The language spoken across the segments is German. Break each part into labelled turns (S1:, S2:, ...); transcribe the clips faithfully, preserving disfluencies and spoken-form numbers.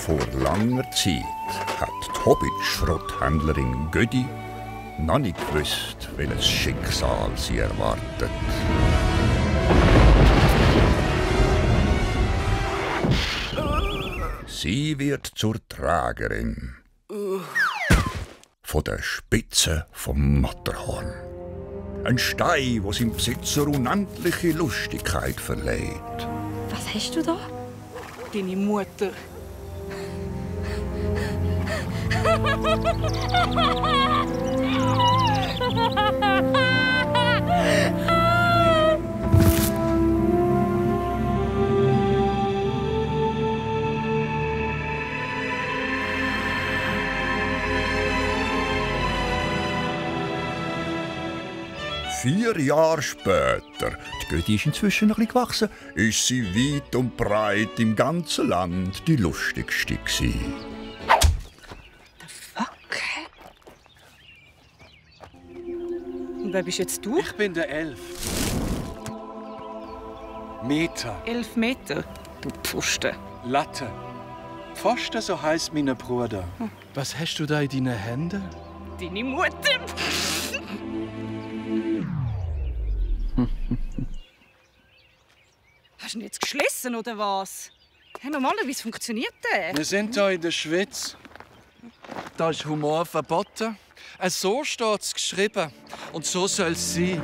S1: Vor langer Zeit hat die Hobbit-Schrotthändlerin Gödi noch nicht gewusst, welches Schicksal sie erwartet. Sie wird zur Tragerin von der Spitze vom Matterhorn. Ein Stein, wo seinem Besitzer unendliche Lustigkeit verleiht.
S2: Was hast du da?
S3: Deine Mutter.
S1: Vier Jahre später, die Götti ist inzwischen ein bisschen gewachsen, ist sie weit und breit im ganzen Land die lustigste gewesen.
S3: Okay. Und wer bist jetzt du?
S4: Ich bin der Elf. Meter.
S3: Elf Meter. Du Pfosten.
S4: Latte. Pfosten, so heisst meine Bruder. Hm. Was hast du da in deinen Händen?
S3: Deine Mutter. Hast du ihn jetzt geschlossen, oder was? Hey, normalerweise funktioniert der.
S4: Wir sind hier in der Schweiz. Da ist Humor verboten. So steht es geschrieben. Und so soll es sein.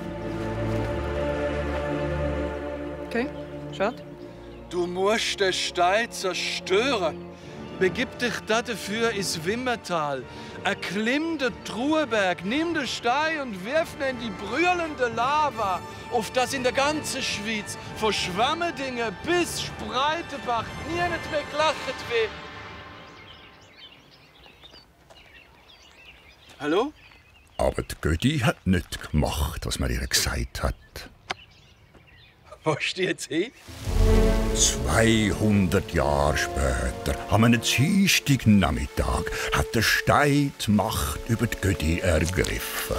S3: Okay, schade.
S4: Du musst den Stein zerstören. Begib dich dafür ins Wimmertal. Erklimm den Truhenberg, nimm den Stein und wirf ihn in die brüllende Lava, auf das in der ganzen Schweiz, von Schwammendingen bis Spreitenbach, niemand mehr gelacht wird. Hallo?
S1: Aber die Götti hat nicht gemacht, was man ihr gesagt hat.
S4: Wo ist die jetzt hin?
S1: zweihundert Jahre später, am einem dienstigen Nachmittag, hat der Stein die Macht über die Götti ergriffen.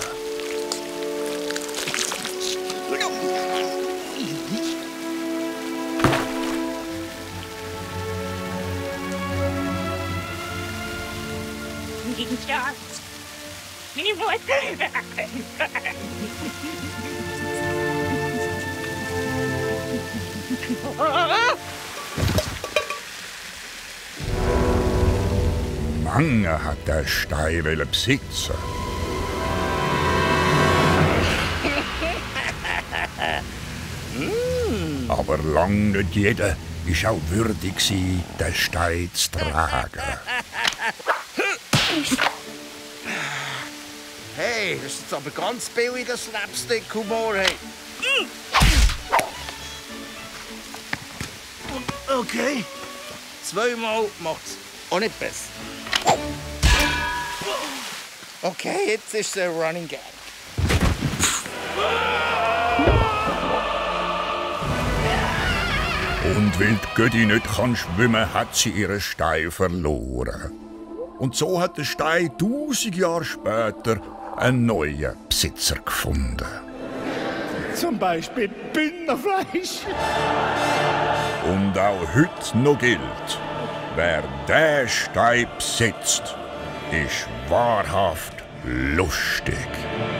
S1: Mange hat der Stein besitzen. Aber lang nicht jeder war auch würdig, den Stein zu tragen.
S5: Hey, das ist jetzt aber ganz billiger Slapstick-Humor. Hey. Okay. Zweimal macht's auch nicht besser. Okay, jetzt ist es ein Running Gag.
S1: Und weil die Götti nicht kann schwimmen, hat sie ihren Stein verloren. Und so hat der Stein tausend Jahre später einen neuen Besitzer gefunden.
S5: Zum Beispiel Bündnerfleisch.
S1: Und auch heute noch gilt, wer den Stein besitzt, ist wahrhaft lustig.